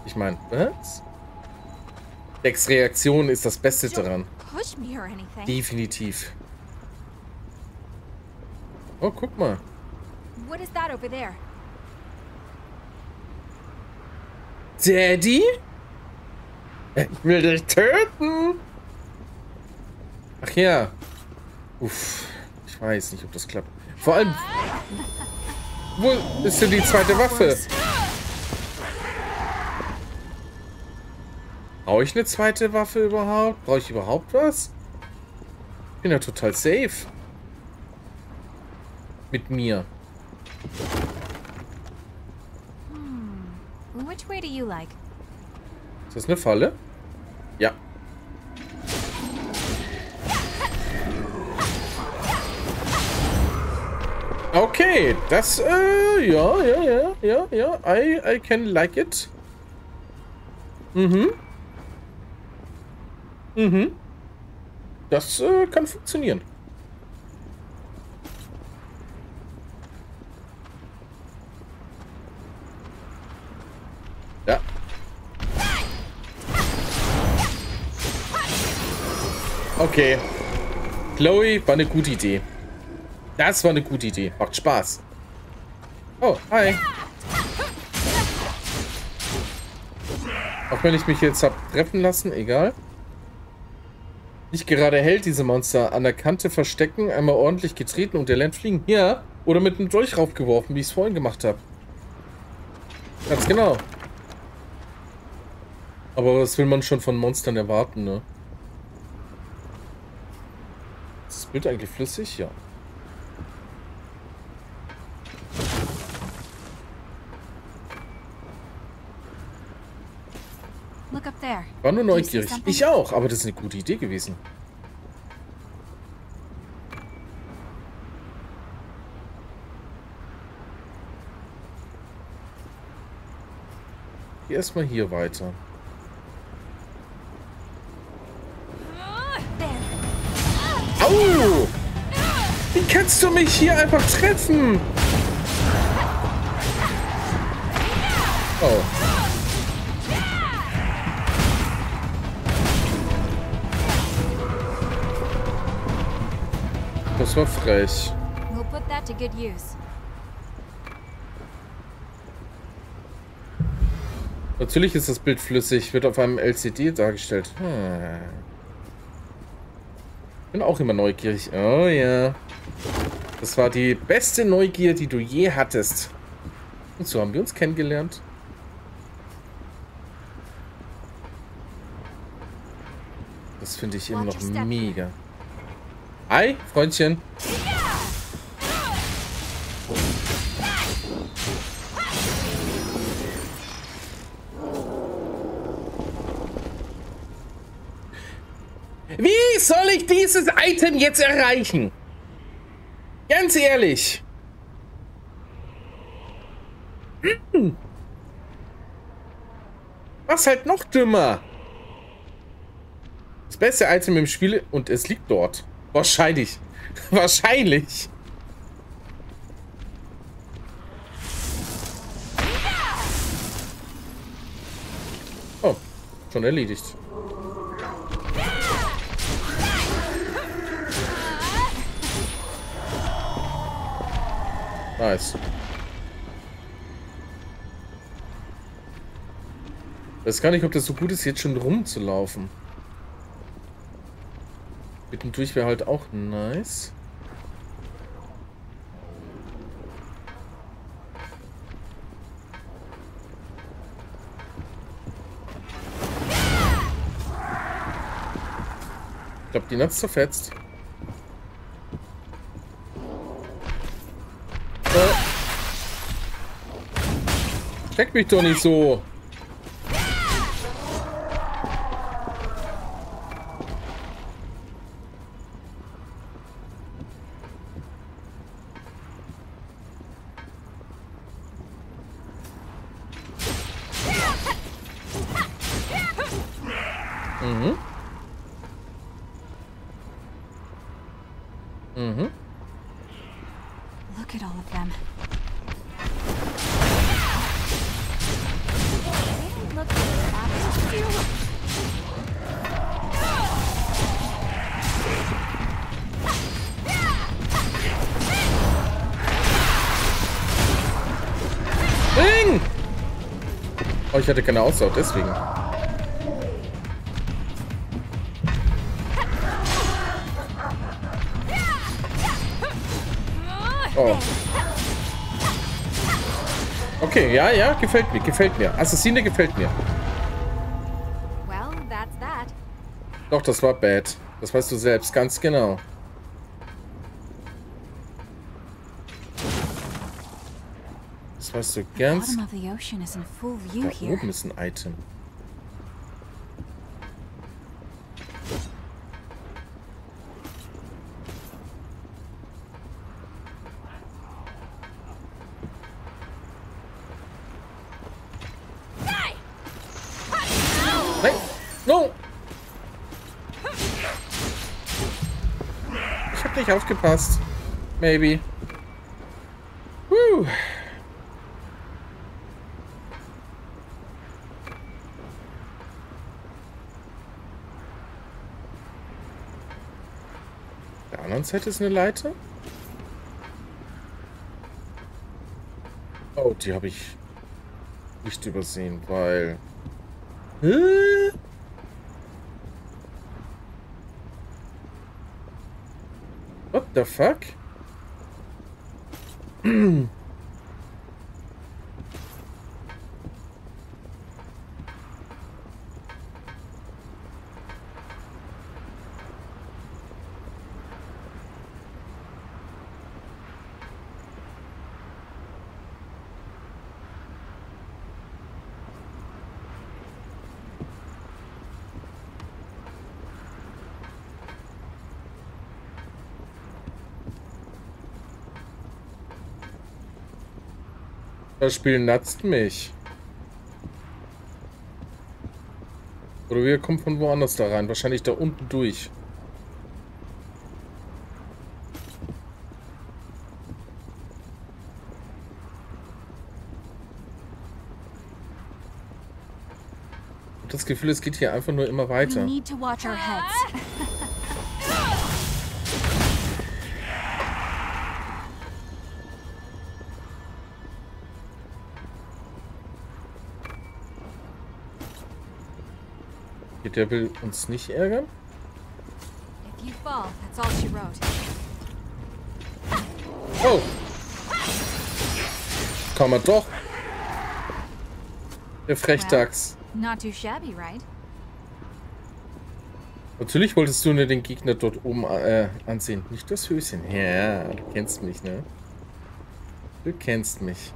Ich meine, was? Dex Reaktion ist das Beste daran. Definitiv. Oh, guck mal. What is that over there? Daddy? Ich will dich töten. Ach ja. Uff. Ich weiß nicht, ob das klappt. Vor allem... Wo ist denn die zweite Waffe? Brauche ich eine zweite Waffe überhaupt? Brauche ich überhaupt was? Ich bin ja total safe. Mit mir. Which way do you like? Ist das eine Falle? Ja. Okay, das, ja. I can like it. Das kann funktionieren. Ja. Okay. Chloe war eine gute Idee. Das war eine gute Idee. Macht Spaß. Oh, hi. Auch wenn ich mich jetzt hab treffen lassen, egal. Nicht gerade hält diese Monster. An der Kante verstecken, einmal ordentlich getreten und der lernt fliegen. Ja. Oder mit einem Dolch raufgeworfen, wie ich es vorhin gemacht habe. Ganz genau. Aber was will man schon von Monstern erwarten, ne? Ist das Bild eigentlich flüssig? Ja. War nur neugierig. Ich auch, aber das ist eine gute Idee gewesen. Geh erstmal hier weiter. Au! Wie kannst du mich hier einfach treffen? Oh. Das war frech. We'll put that to good use. Natürlich ist das Bild flüssig, wird auf einem LCD dargestellt. Bin auch immer neugierig. Oh ja. Das war die beste Neugier, die du je hattest. Und so haben wir uns kennengelernt. Das finde ich immer noch mega. Hi, Freundchen. Wie soll ich dieses Item jetzt erreichen? Ganz ehrlich. Was halt noch dümmer? Das beste Item im Spiel und es liegt dort. Wahrscheinlich. Wahrscheinlich. Oh, schon erledigt. Nice. Ich weiß gar nicht, ob das so gut ist, jetzt schon rumzulaufen. Mittendurch wäre halt auch nice. Ich glaube, die Nuts zerfetzt. Steck mich doch nicht so. Look at all of them. They don't look Oh, ich hatte keine Ausdauer, deswegen. Oh. Okay, ja, ja, gefällt mir, gefällt mir. Assassine gefällt mir. Well, that's that. Doch, das war bad. Das weißt du selbst, ganz genau. Das weißt du ganz... Bottom of the ocean is in full view Da here. oben ist ein Item. Nein! No! Ich hab nicht aufgepasst. Maybe. Woo! Auf der anderen Seite ist eine Leiter. Oh, die habe ich nicht übersehen, weil... Hä? What the fuck? Das Spiel natzt mich. Oder wir kommen von woanders da rein. Wahrscheinlich da unten durch. Ich habe das Gefühl, es geht hier einfach nur immer We weiter. need to watch our heads. Der will uns nicht ärgern. If you fall, that's all she wrote. Oh! Kann man doch. Der Frechdachs. Not too shabby, right? Natürlich wolltest du nur den Gegner dort oben ansehen. Nicht das Höschen. Ja, du kennst mich, ne? Du kennst mich.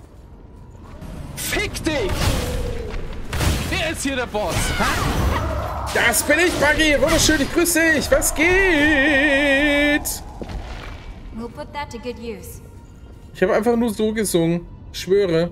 Fick dich! Wer ist hier der Boss? Ha? Das bin ich, Buggy! Wunderschön, ich grüße dich! Was geht? We'll put that to good use. Ich habe einfach nur so gesungen. Ich schwöre.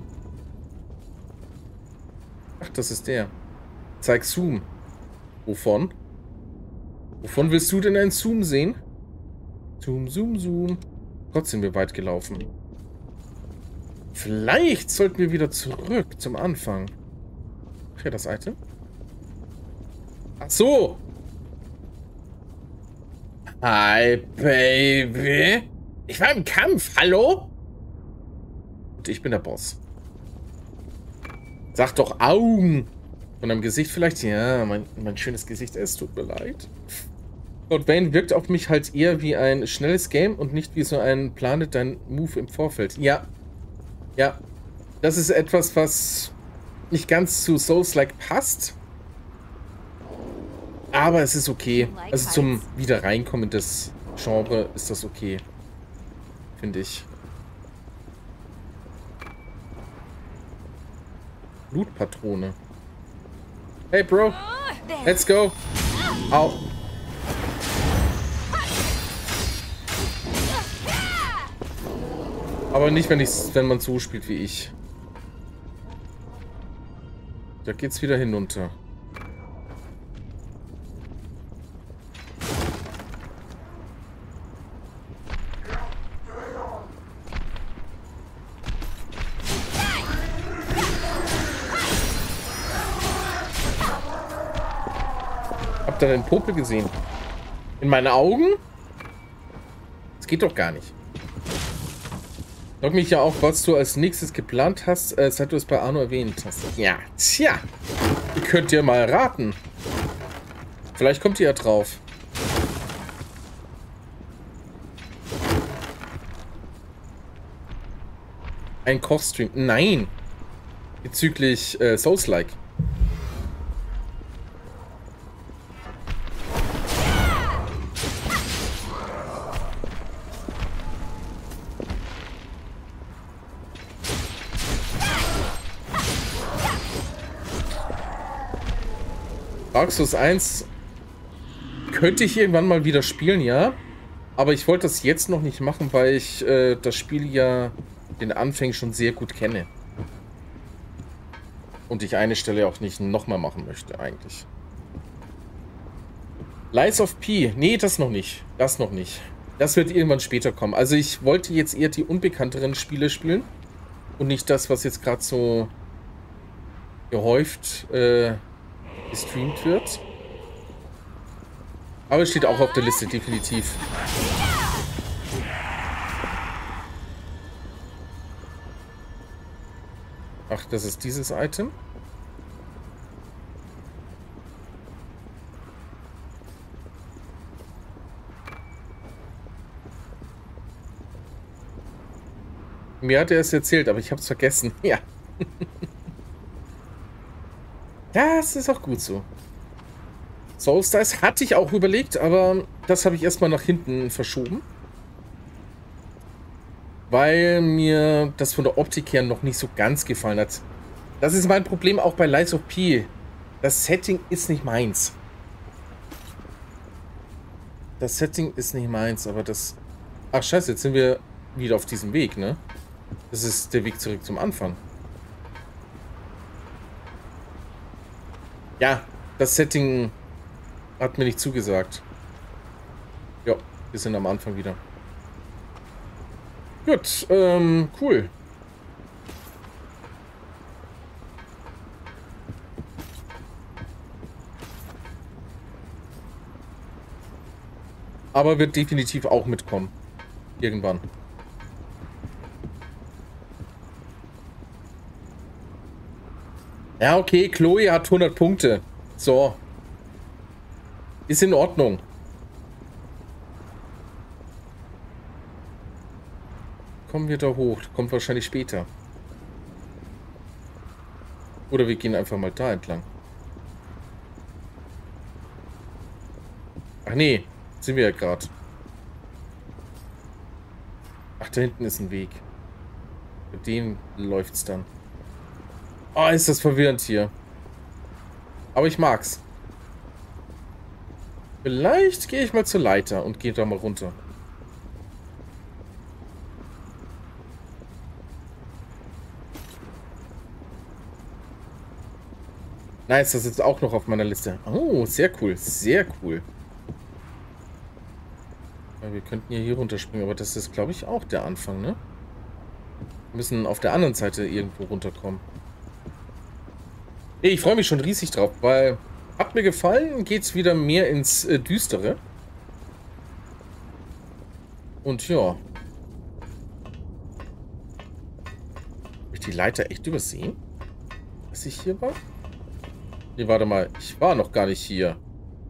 Ach, das ist der. Zeig Zoom. Wovon? Wovon willst du denn einen Zoom sehen? Zoom, zoom, zoom. Gott, sind wir weit gelaufen. Vielleicht sollten wir wieder zurück zum Anfang. Ach ja, das Item. Ach so. Hi, Baby. Ich war im Kampf. Hallo? Und ich bin der Boss. Sag doch Augen. Von deinem Gesicht vielleicht? Ja, mein schönes Gesicht. Es tut mir leid. Lord Vayne wirkt auf mich halt eher wie ein schnelles Game und nicht wie so ein plane dein Move im Vorfeld. Ja. Ja. Das ist etwas, was nicht ganz zu Souls-like passt. Aber es ist okay. Also zum Wiederreinkommen des Genres ist das okay. Finde ich. Blutpatrone. Hey, Bro. Let's go. Au. Aber nicht, wenn man so spielt wie ich. Da geht's wieder hinunter. Habt ihr den Popel gesehen? In meinen Augen? Das geht doch gar nicht. Frag mich ja auch, was du als nächstes geplant hast, seit du es bei Arno erwähnt hast. Ja, tja. Ihr könnt ja mal raten. Vielleicht kommt ihr ja drauf. Ein Kochstream. Nein. Bezüglich Souls-like. Dark Souls 1 könnte ich irgendwann mal wieder spielen, ja. Aber ich wollte das jetzt noch nicht machen, weil ich das Spiel ja den Anfängen schon sehr gut kenne. Und ich eine Stelle auch nicht nochmal machen möchte, eigentlich. Lies of P. Nee, das noch nicht. Das noch nicht. Das wird irgendwann später kommen. Also ich wollte jetzt eher die unbekannteren Spiele spielen. Und nicht das, was jetzt gerade so gehäuft gestreamt wird. Aber es steht auch auf der Liste, definitiv. Ach, das ist dieses Item. Mir hat er es erzählt, aber ich habe es vergessen. Ja. Das ist auch gut so. Soulstice hatte ich auch überlegt, aber das habe ich erstmal nach hinten verschoben. Weil mir das von der Optik her noch nicht so ganz gefallen hat. Das ist mein Problem auch bei Lies of P. Das Setting ist nicht meins. Das Setting ist nicht meins, aber das... Ach scheiße, jetzt sind wir wieder auf diesem Weg, ne? Das ist der Weg zurück zum Anfang. Ja, das Setting hat mir nicht zugesagt. Ja, wir sind am Anfang wieder. Gut, cool. Aber wird definitiv auch mitkommen. Irgendwann. Ja, okay, Chloe hat 100 Punkte. So. Ist in Ordnung. Kommen wir da hoch? Kommt wahrscheinlich später. Oder wir gehen einfach mal da entlang. Ach nee, sind wir ja gerade. Ach, da hinten ist ein Weg. Für den läuft's dann. Oh, ist das verwirrend hier. Aber ich mag's. Vielleicht gehe ich mal zur Leiter und gehe da mal runter. Nice, das ist auch noch auf meiner Liste. Oh, sehr cool. Sehr cool. Ja, wir könnten ja hier runterspringen, aber das ist, glaube ich, auch der Anfang, ne? Wir müssen auf der anderen Seite irgendwo runterkommen. Ich freue mich schon riesig drauf, weil hat mir gefallen, geht's wieder mehr ins Düstere. Und ja. Habe ich die Leiter echt übersehen? Dass ich hier war? Nee, warte mal. Ich war noch gar nicht hier.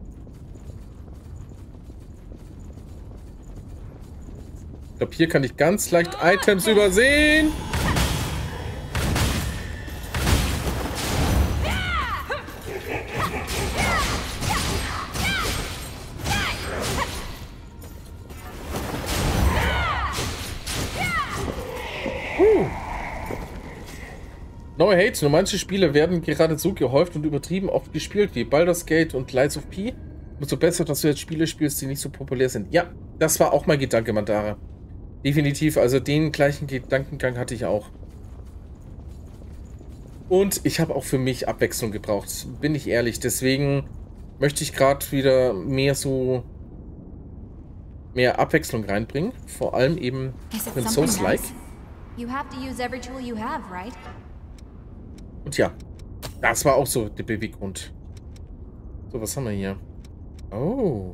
Ich glaube, hier kann ich ganz leicht Items übersehen. No Hate, nur manche Spiele werden gerade so gehäuft und übertrieben oft gespielt wie Baldur's Gate und Lies of P. Umso besser, dass du jetzt Spiele spielst, die nicht so populär sind. Ja, das war auch mein Gedanke, Mandara. Definitiv, also den gleichen Gedankengang hatte ich auch. Und ich habe auch für mich Abwechslung gebraucht, bin ich ehrlich. Deswegen möchte ich gerade wieder mehr Abwechslung reinbringen. Vor allem eben mit Souls-like. Und ja, das war auch so der Beweggrund. So, was haben wir hier? Oh.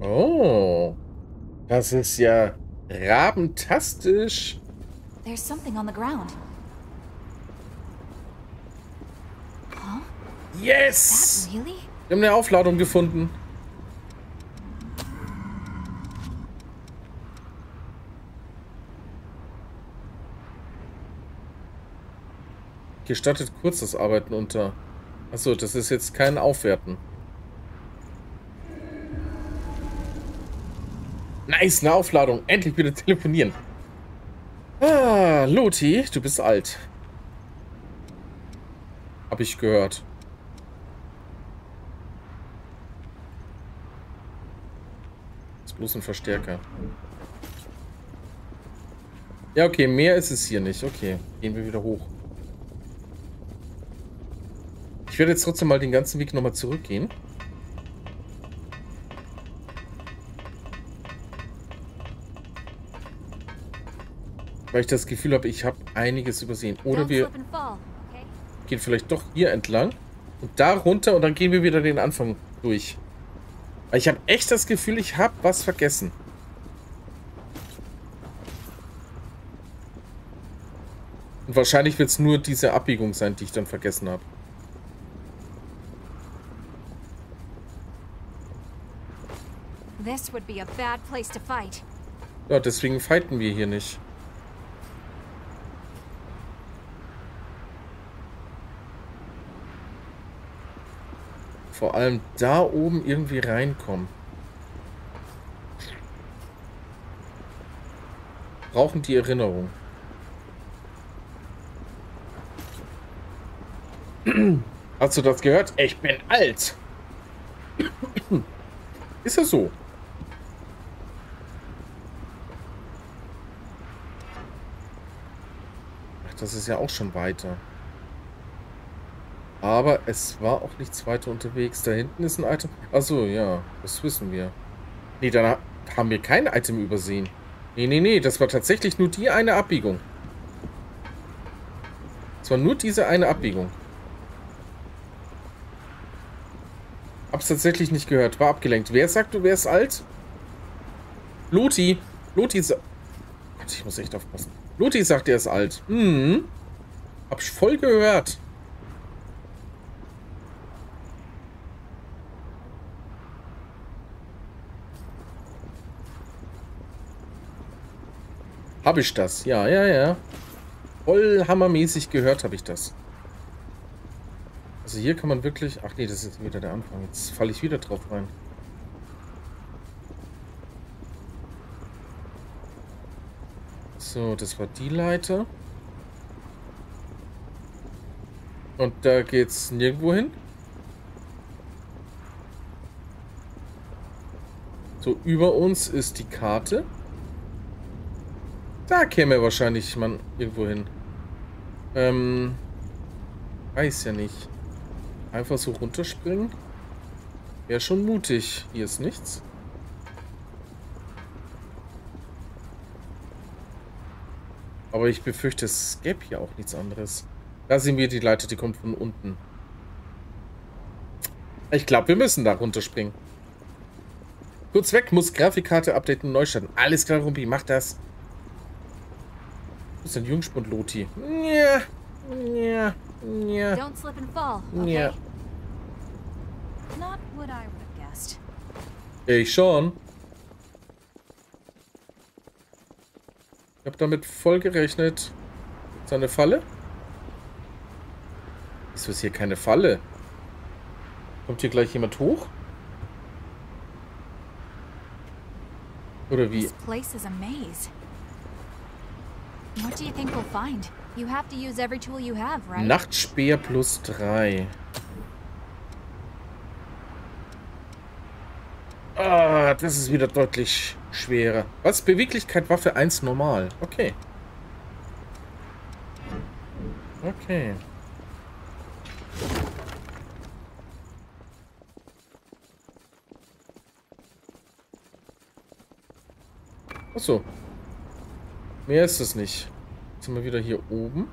Oh. Das ist ja rabentastisch. There's something on the ground. Huh? Yes! That really? Wir haben eine Aufladung gefunden. Gestattet kurz das Arbeiten unter. Achso, das ist jetzt kein Aufwerten. Nice, eine Aufladung. Endlich wieder telefonieren. Ah, Loti, du bist alt. Hab ich gehört. Ist bloß ein Verstärker. Ja, okay, mehr ist es hier nicht. Okay, gehen wir wieder hoch. Ich werde jetzt trotzdem mal den ganzen Weg nochmal zurückgehen. Weil ich das Gefühl habe, ich habe einiges übersehen. Oder wir gehen vielleicht doch hier entlang. Und da runter und dann gehen wir wieder den Anfang durch. Weil ich habe echt das Gefühl, ich habe was vergessen. Und wahrscheinlich wird es nur diese Abbiegung sein, die ich dann vergessen habe. This would be a bad place to fight. Ja, deswegen fighten wir hier nicht. Vor allem da oben irgendwie reinkommen. Brauchen die Erinnerung. Hast du das gehört? Ich bin alt. Ist ja so. Ach, das ist ja auch schon weiter. Aber es war auch nichts weiter unterwegs. Da hinten ist ein Item. Achso, ja. Das wissen wir. Nee, dann haben wir kein Item übersehen. Nee, nee, nee. Das war tatsächlich nur die eine Abbiegung. Es war nur diese eine Abbiegung. Hab's tatsächlich nicht gehört. War abgelenkt. Wer sagt, du wärst alt? Loti. Loti sagt... Gott, ich muss echt aufpassen. Loti sagt, er ist alt. Hm. Hab ich voll gehört. Habe ich das? Ja, ja, ja. Voll hammermäßig gehört habe ich das. Also hier kann man wirklich... Ach nee, das ist jetzt wieder der Anfang. Jetzt falle ich wieder drauf rein. So, das war die Leiter. Und da geht's nirgendwo hin. So, über uns ist die Karte. Da käme wahrscheinlich man irgendwo hin. Weiß ja nicht. Einfach so runterspringen. Wäre schon mutig. Hier ist nichts. Aber ich befürchte, es gäbe hier auch nichts anderes. Da sehen wir die Leiter, die kommt von unten. Ich glaube, wir müssen da runterspringen. Kurz weg, muss Grafikkarte updaten und neu starten. Alles klar, Rumpi, mach das. Wo ist denn Jungspund Loti? Ja, ja, ja. Don't slip and fall, okay? Ja. Not what I would have guessed. Ich schon. Ich habe damit voll gerechnet. Ist da eine Falle? Wieso ist hier keine Falle? Kommt hier gleich jemand hoch? Oder wie? This place is a maze. What do you think we'll find? You have to use every tool you have, right? Nachtspäher plus 3. Ah, das ist wieder deutlich schwerer. Was? Beweglichkeit Waffe 1 normal. Okay. Okay. Achso. Mehr ist es nicht. Jetzt sind wir wieder hier oben.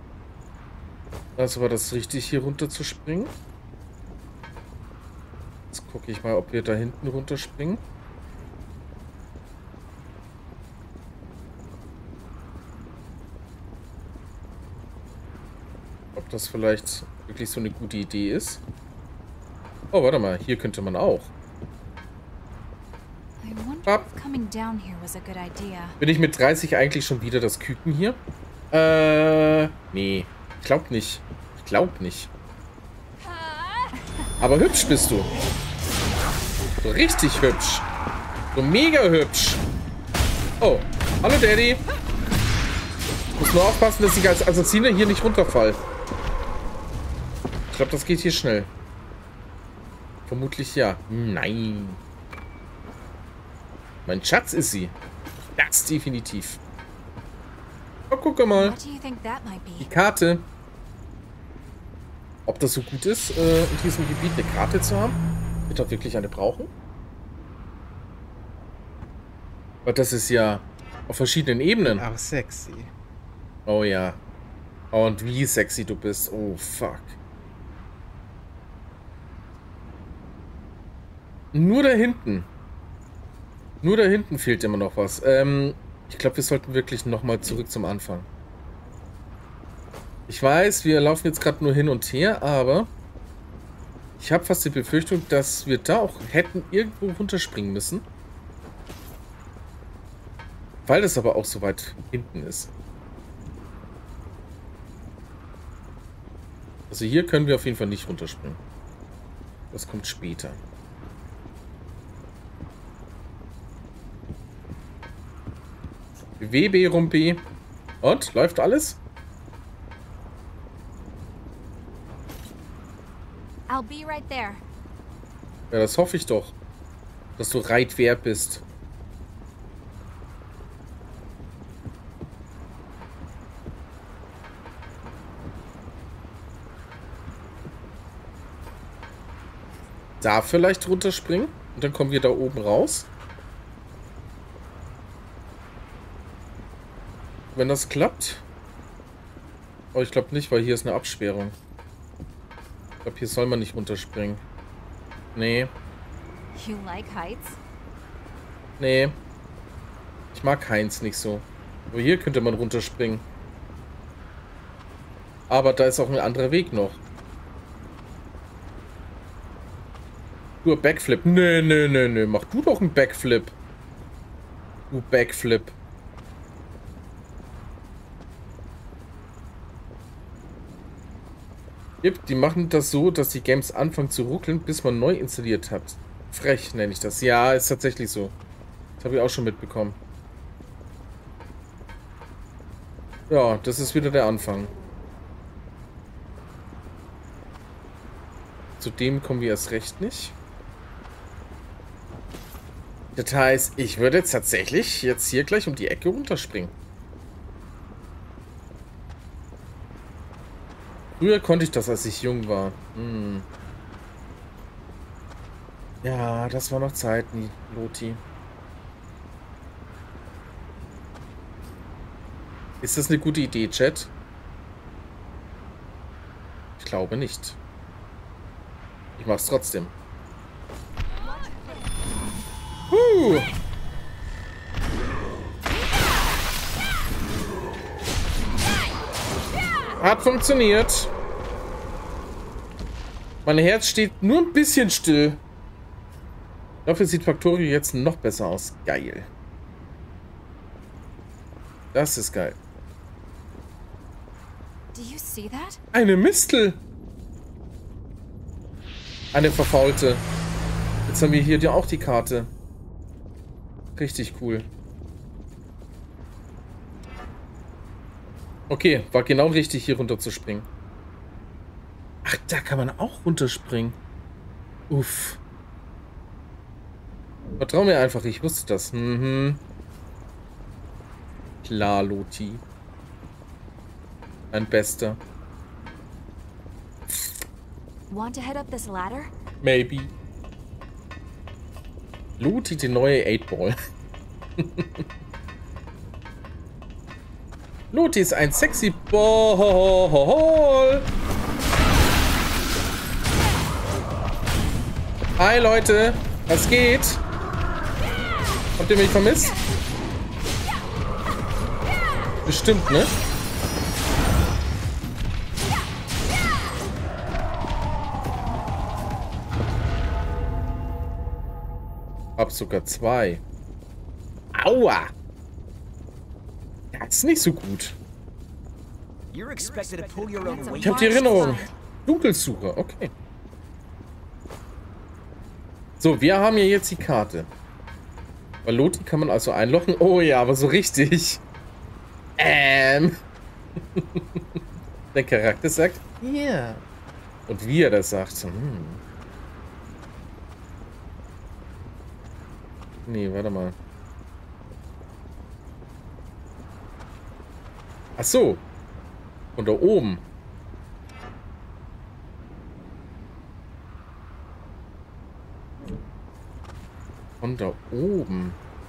Also war das richtig, hier runter zu springen. Jetzt gucke ich mal, ob wir da hinten runterspringen. Ob das vielleicht wirklich so eine gute Idee ist. Oh, warte mal. Hier könnte man auch. Bin ich mit 30 eigentlich schon wieder das Küken hier? Nee. Ich glaub nicht. Ich glaub nicht. Aber hübsch bist du. So richtig hübsch. So mega hübsch. Oh. Hallo, Daddy. Ich muss nur aufpassen, dass ich als Assassine hier nicht runterfall. Ich glaube, das geht hier schnell. Vermutlich ja. Nein. Mein Schatz ist sie. Das definitiv. Oh, guck mal. Die Karte. Ob das so gut ist, in diesem Gebiet eine Karte zu haben? Wird doch wirklich eine brauchen? Weil das ist ja auf verschiedenen Ebenen. Aber sexy. Oh ja. Oh, und wie sexy du bist. Oh, fuck. Nur da hinten. Nur da hinten fehlt immer noch was. Ich glaube, wir sollten wirklich nochmal zurück zum Anfang. Ich weiß, wir laufen jetzt gerade nur hin und her, aber ich habe fast die Befürchtung, dass wir da auch hätten irgendwo runterspringen müssen. Weil das aber auch so weit hinten ist. Also hier können wir auf jeden Fall nicht runterspringen. Das kommt später. WB Rumpi. Und? Läuft alles? I'll be right there. Ja, das hoffe ich doch. Dass du reitwer bist. Da vielleicht runterspringen? Und dann kommen wir da oben raus. Wenn das klappt. Oh, ich glaube nicht, weil hier ist eine Absperrung. Ich glaube, hier soll man nicht runterspringen. Nee. You like heights? Nee. Ich mag Heinz nicht so. Aber hier könnte man runterspringen. Aber da ist auch ein anderer Weg noch. Nur Backflip. Nee, nee, nee, nee. Mach du doch einen Backflip. Du Backflip. Die machen das so, dass die Games anfangen zu ruckeln, bis man neu installiert hat. Frech nenne ich das. Ja, ist tatsächlich so. Das habe ich auch schon mitbekommen. Ja, das ist wieder der Anfang. Zu dem kommen wir erst recht nicht. Das heißt, ich würde jetzt tatsächlich jetzt hier gleich um die Ecke runterspringen. Früher konnte ich das, als ich jung war. Hm. Ja, das war noch Zeiten, Loti. Ist das eine gute Idee, Chat? Ich glaube nicht. Ich mach's trotzdem. Hat funktioniert. Mein Herz steht nur ein bisschen still. Dafür sieht Factorio jetzt noch besser aus. Geil. Das ist geil. Do you see that? Eine Mistel. Eine verfaulte. Jetzt haben wir hier auch die Karte. Richtig cool. Okay, war genau richtig, hier runter zu springen. Ach, da kann man auch runterspringen. Uff. Vertrau mir einfach, ich wusste das. Mhm. Klar, Loti. Ein Bester. Want to head up this ladder? Maybe. Loti, die neue 8-Ball. Loti ist ein sexy Ball. Hi Leute, was geht? Habt ihr mich vermisst? Bestimmt, ne? Hab sogar 2. Aua! Das ist nicht so gut. Ich habe die Erinnerung. Dunkelsucher, okay. So, wir haben hier jetzt die Karte. Bei Loti kann man also einloggen. Oh ja, aber so richtig. Der Charakter sagt, ja. Yeah. Und wie er das sagt. Nee, warte mal. Ach so. Von da oben. Von da oben.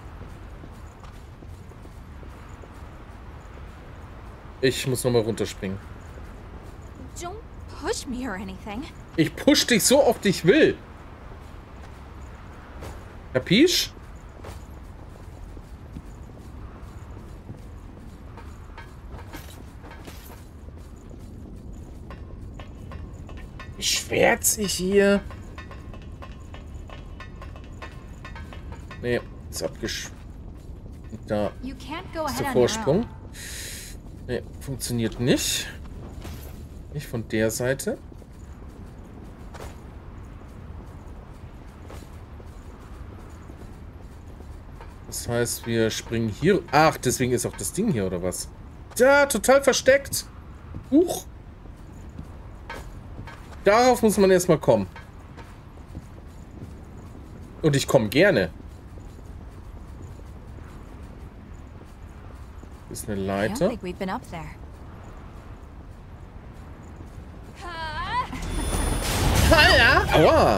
Ich muss nochmal runterspringen. Don't push me or anything. Ich push dich so oft ich will. Kapisch? Beschwert sich hier. Nee, ist abgeschwert. Da ist der Vorsprung. Nee, funktioniert nicht. Nicht von der Seite. Das heißt, wir springen hier. Ach, deswegen ist auch das Ding hier, oder was? Ja, total versteckt. Huch. Darauf muss man erstmal kommen. Und ich komme gerne. Ist eine Leiter. Aua!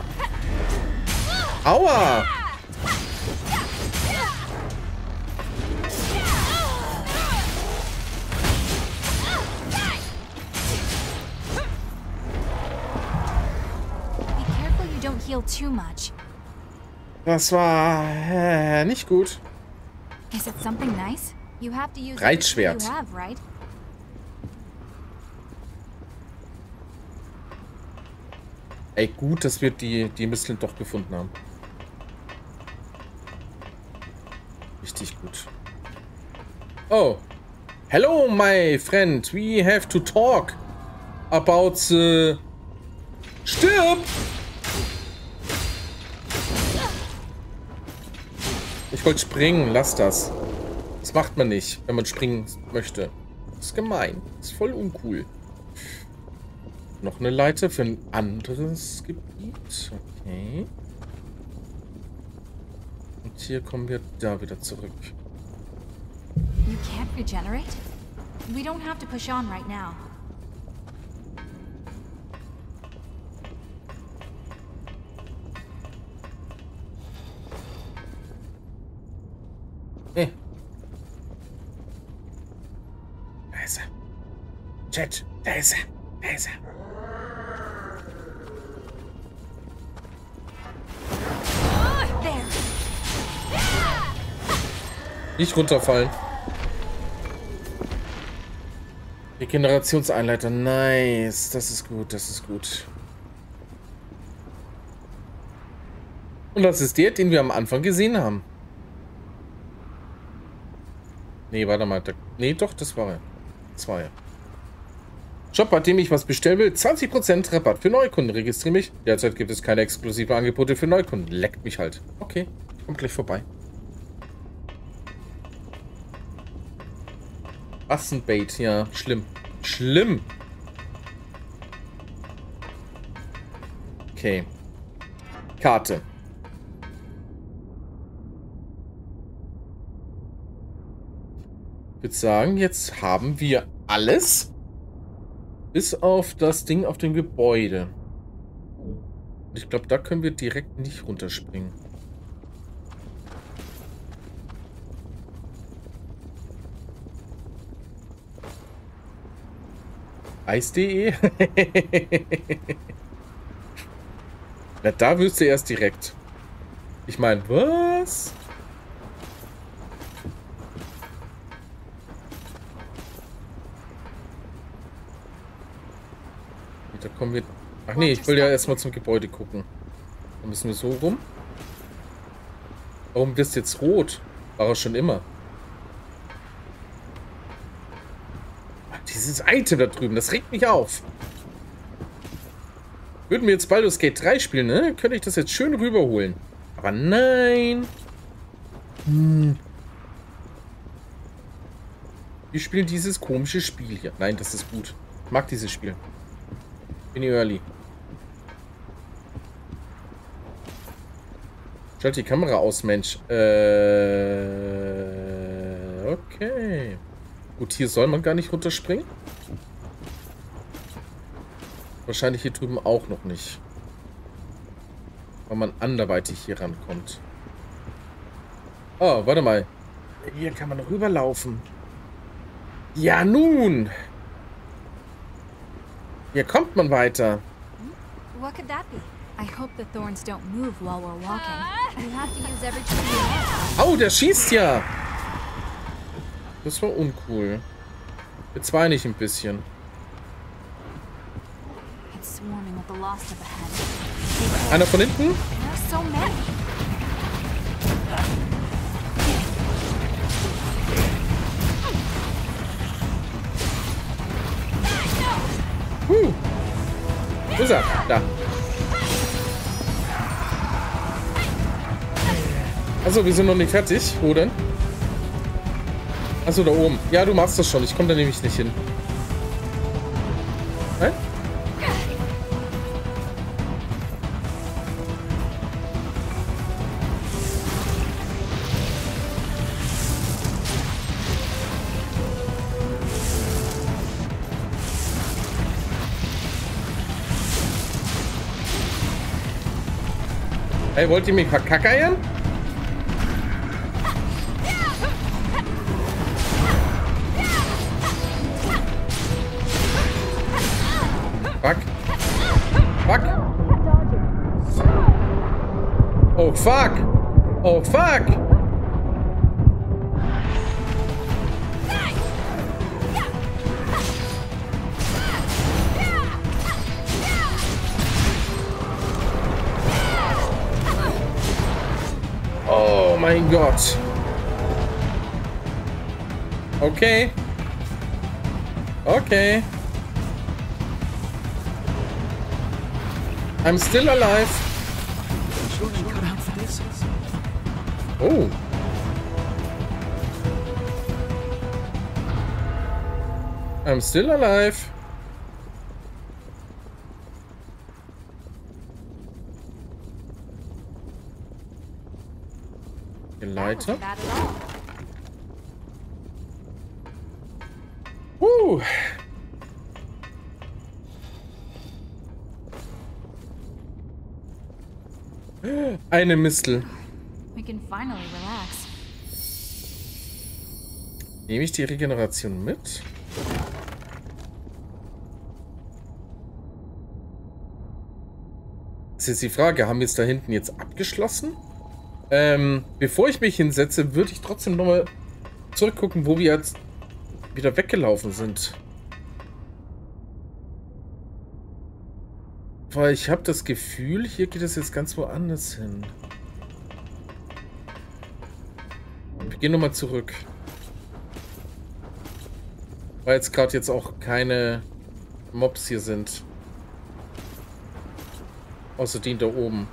Aua! Das war nicht gut. Reitschwert. Ey, gut, dass wir die Misteln doch gefunden haben. Richtig gut. Oh. Hello, my friend. We have to talk about the... Stirb! Ich wollte springen. Lass das. Das macht man nicht, wenn man springen möchte. Das ist gemein. Das ist voll uncool. Noch eine Leiter für ein anderes Gebiet. Okay. Und hier kommen wir da wieder zurück. You can't regenerate? We don't have to push on right now. Hey. Da ist er. Chat, da ist er. Da ist er. Nicht runterfallen. Regenerationseinleiter. Nice. Das ist gut, das ist gut. Und das ist der, den wir am Anfang gesehen haben. Nee, warte mal. Nee, doch, das war er. Das war er. Shop, bei dem ich was bestellen will. 20% Rabatt für Neukunden. Registriere mich. Derzeit gibt es keine exklusive Angebote für Neukunden. Leckt mich halt. Okay, kommt gleich vorbei. Assenbait, ja. Schlimm. Schlimm. Okay. Karte. Ich würde sagen, jetzt haben wir alles. Bis auf das Ding auf dem Gebäude. Und ich glaube, da können wir direkt nicht runterspringen. Eis.de? Ja, da wüsste er erst direkt. Ich meine, was? Da kommen wir... Ach nee, ich will ja erstmal zum Gebäude gucken. Dann müssen wir so rum. Warum bist du jetzt rot? War er schon immer. Dieses Item da drüben, das regt mich auf. Würden wir jetzt Baldur's Gate 3 spielen, ne? Könnte ich das jetzt schön rüberholen. Aber nein. Wir spielen dieses komische Spiel hier. Nein, das ist gut. Ich mag dieses Spiel. Bin early. Schalt die Kamera aus, Mensch. Okay. Gut, hier soll man gar nicht runterspringen. Wahrscheinlich hier drüben auch noch nicht. Weil man anderweitig hier rankommt. Oh, warte mal. Hier kann man rüberlaufen. Ja, nun. Hier kommt man weiter. What could that be? I hope the thorns don't move while we're walking. You have to use every tool you have. Au, der schießt ja. Das war uncool. Jetzt weine ich ein bisschen. It's swarming with the lost up ahead. Einer von hinten? There are so many. Wo ist er? Da. Achso, wir sind noch nicht fertig. Wo denn? Achso, da oben. Ja, du machst das schon. Ich komme da nämlich nicht hin. Nein? Hey, wollt ihr mich verkackeiern? Fuck. Fuck. Oh, fuck. Oh, fuck. Oh mein Gott. Okay. Okay. I'm still alive. Oh. I'm still alive. Leiter. Eine Mistel. We can finally relax. Nehme ich die Regeneration mit? Das ist jetzt die Frage, haben wir es da hinten jetzt abgeschlossen? Bevor ich mich hinsetze, würde ich trotzdem nochmal zurückgucken, wo wir jetzt wieder weggelaufen sind. Weil ich habe das Gefühl, hier geht es jetzt ganz woanders hin. Wir gehen nochmal zurück. Weil jetzt gerade jetzt auch keine Mobs hier sind. Außer die da oben.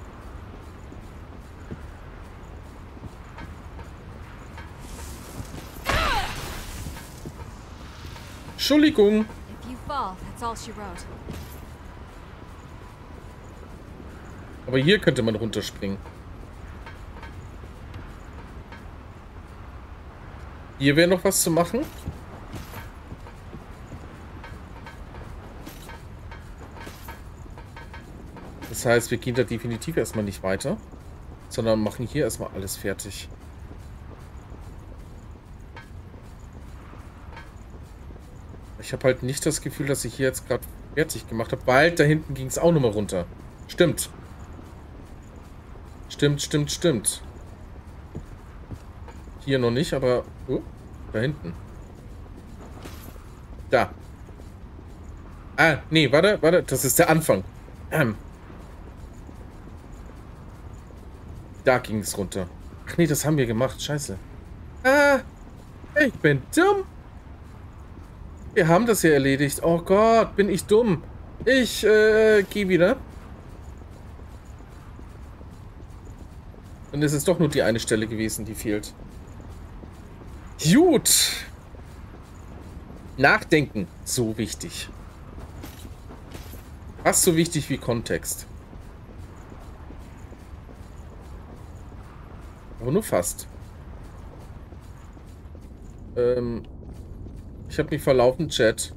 Entschuldigung. If you fall, that's all she wrote. Aber hier könnte man runterspringen. Hier wäre noch was zu machen. Das heißt, wir gehen da definitiv erstmal nicht weiter, sondern machen hier erstmal alles fertig. Ich habe halt nicht das Gefühl, dass ich hier jetzt gerade fertig gemacht habe, weil da hinten ging es auch nochmal runter. Stimmt. Stimmt, stimmt, stimmt. Hier noch nicht, aber... Oh, da hinten. Da. Ah, nee, warte, warte. Das ist der Anfang. Da ging es runter. Ach nee, das haben wir gemacht. Scheiße. Ah, ich bin dumm. Wir haben das ja erledigt. Oh Gott, bin ich dumm. Ich, gehe wieder. Und es ist doch nur die eine Stelle gewesen, die fehlt. Gut. Nachdenken. So wichtig. Fast so wichtig wie Kontext. Aber nur fast. Ich habe mich verlaufen, Chat.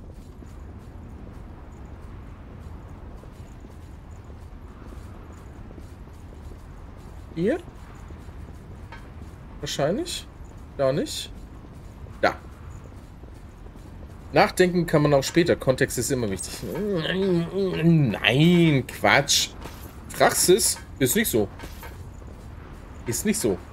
Hier? Wahrscheinlich. Da nicht. Da. Nachdenken kann man auch später. Kontext ist immer wichtig. Nein, Quatsch. Praxis ist nicht so. Ist nicht so.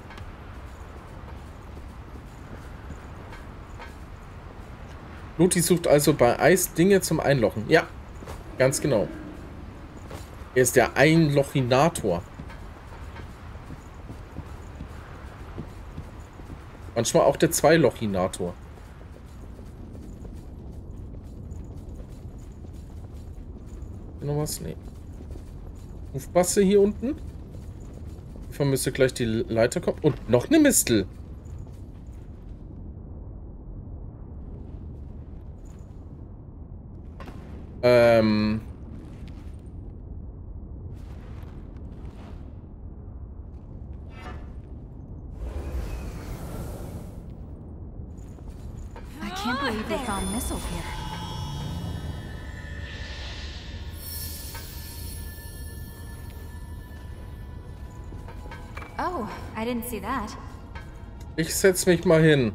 Loti sucht also bei Eis Dinge zum Einlochen. Ja, ganz genau. Er ist der Einlochinator. Manchmal auch der Zweilochinator. Noch was? Nee. Rufbasse hier unten. Davon müsste gleich die Leiter kommen. Und noch eine Mistel. I can't believe they found missiles here. Oh, I didn't see that. Ich setz mich mal hin.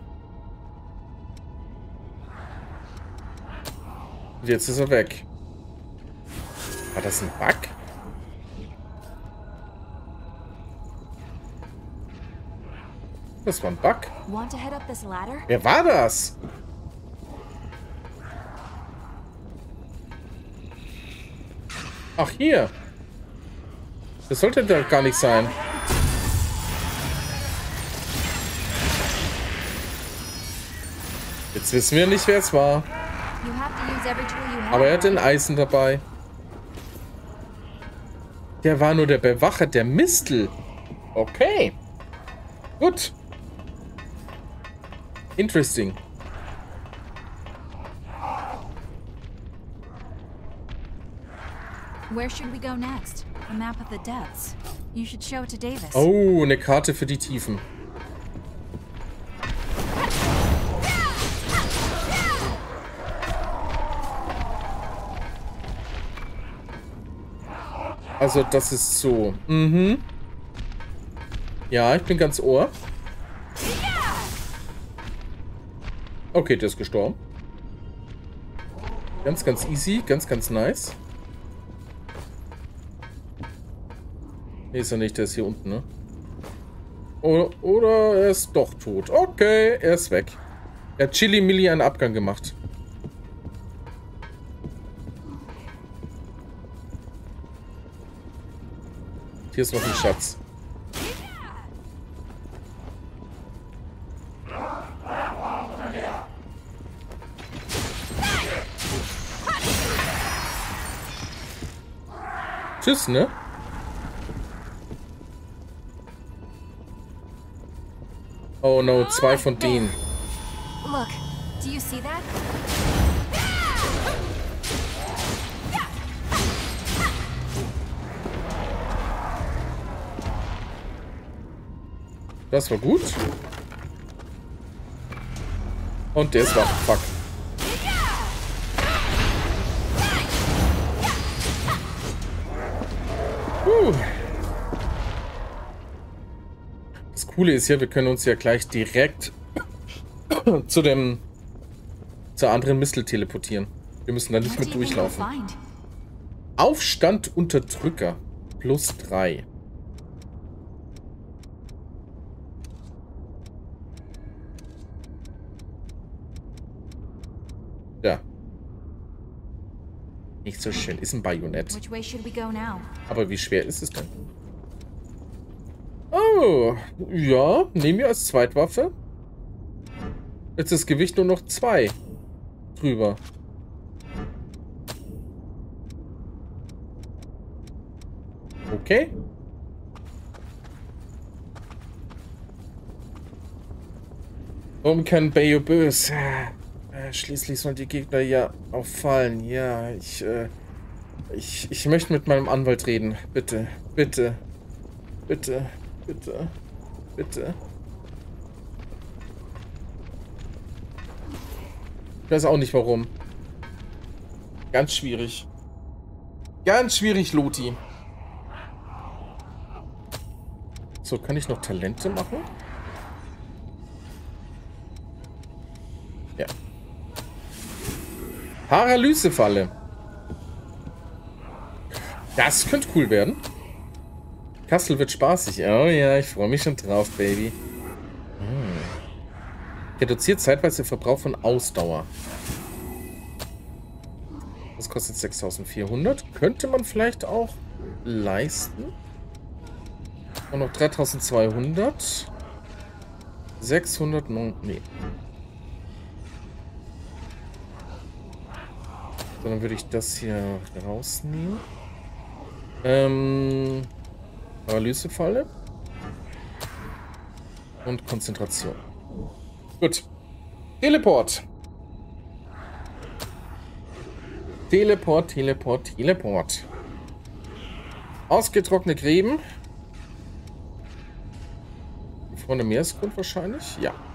Und jetzt ist er weg. War das ein Bug? Das war ein Bug. Want to head up this ladder? Wer war das? Ach, hier. Das sollte da gar nicht sein. Jetzt wissen wir nicht, wer es war. You have to use every tool you have. Aber er hat den Eisen dabei. Der war nur der Bewacher der Mistel. Okay. Gut. Interesting. Where should we go next? A map of the depths. You should show it to Davis. Oh, eine Karte für die Tiefen. Also das ist so. Mhm. Ja, ich bin ganz Ohr. Okay, der ist gestorben. Ganz, ganz easy. Ganz, ganz nice. Nee, ist er nicht. Der ist hier unten, ne? Oder er ist doch tot. Okay, er ist weg. Er hat Chili-Milli einen Abgang gemacht. Hier ist noch ein Schatz. Tschüss, ne? Oh no, zwei von denen. Look, do you see that? Das war gut. Und der ist wach. Fuck. Das Coole ist ja, wir können uns ja gleich direkt zur anderen Mistel teleportieren. Wir müssen da nicht mit durchlaufen. Aufstand Unterdrücker. +3. Nicht so schön. Ist ein Bajonett. Which way should we go now? Aber wie schwer ist es denn? Oh, ja. Nehmen wir als Zweitwaffe. Jetzt ist das Gewicht nur noch 2 drüber. Okay. Warum kann Bayo böse? Schließlich sollen die Gegner ja auffallen. Ja, ich möchte mit meinem Anwalt reden. Bitte, bitte, bitte, bitte, bitte. Ich weiß auch nicht warum. Ganz schwierig. Ganz schwierig, Loti. So, kann ich noch Talente machen? Ja. Paralysefalle. Das könnte cool werden. Kassel wird spaßig. Oh ja, ich freue mich schon drauf, Baby. Reduziert zeitweise Verbrauch von Ausdauer. Das kostet 6.400. Könnte man vielleicht auch leisten. Und noch 3.200. 600. Nee. So, dann würde ich das hier rausnehmen. Paralysefalle. Und Konzentration. Gut. Teleport. Teleport, Teleport, Teleport. Ausgetrocknete Gräben. Hier vorne Meeresgrund wahrscheinlich. Ja.